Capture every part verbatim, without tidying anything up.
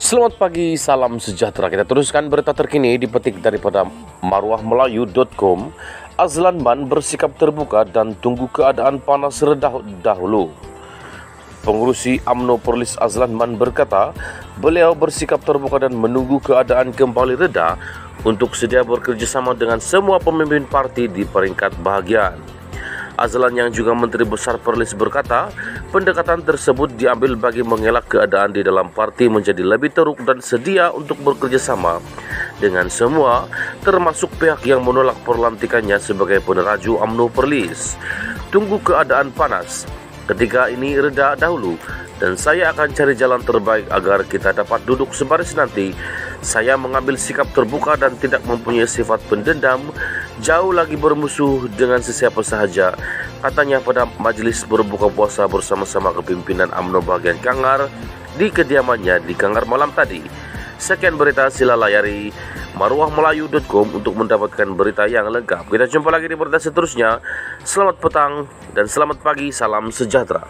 Selamat pagi, salam sejahtera. Kita teruskan berita terkini dipetik daripada marwah melayu dot com. Azlan Man bersikap terbuka dan tunggu keadaan panas reda dahulu. Pengurusi U M N O Perlis Azlan Man berkata, beliau bersikap terbuka dan menunggu keadaan kembali reda untuk sedia bekerjasama dengan semua pemimpin parti di peringkat bahagian. Azlan yang juga Menteri Besar Perlis berkata, pendekatan tersebut diambil bagi mengelak keadaan di dalam parti menjadi lebih teruk dan sedia untuk bekerjasama dengan semua, termasuk pihak yang menolak perlantikannya sebagai peneraju U M N O Perlis. Tunggu keadaan panas, ketika ini reda dahulu, dan saya akan cari jalan terbaik agar kita dapat duduk sebaris nanti. Saya mengambil sikap terbuka dan tidak mempunyai sifat pendendam, jauh lagi bermusuh dengan sesiapa sahaja, katanya pada majelis berbuka puasa bersama-sama kepimpinan U M N O bagian Kangar di kediamannya di Kangar malam tadi. Sekian berita, sila layari marwah melayu dot com untuk mendapatkan berita yang lengkap. Kita jumpa lagi di berita seterusnya. Selamat petang dan selamat pagi, salam sejahtera.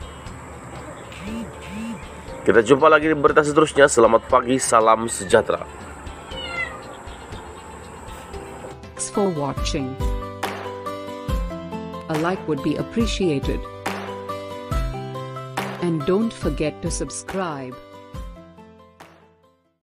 Kita jumpa lagi di berita seterusnya. Selamat pagi, salam sejahtera. Thanks for watching. A like would be appreciated. And don't forget to subscribe.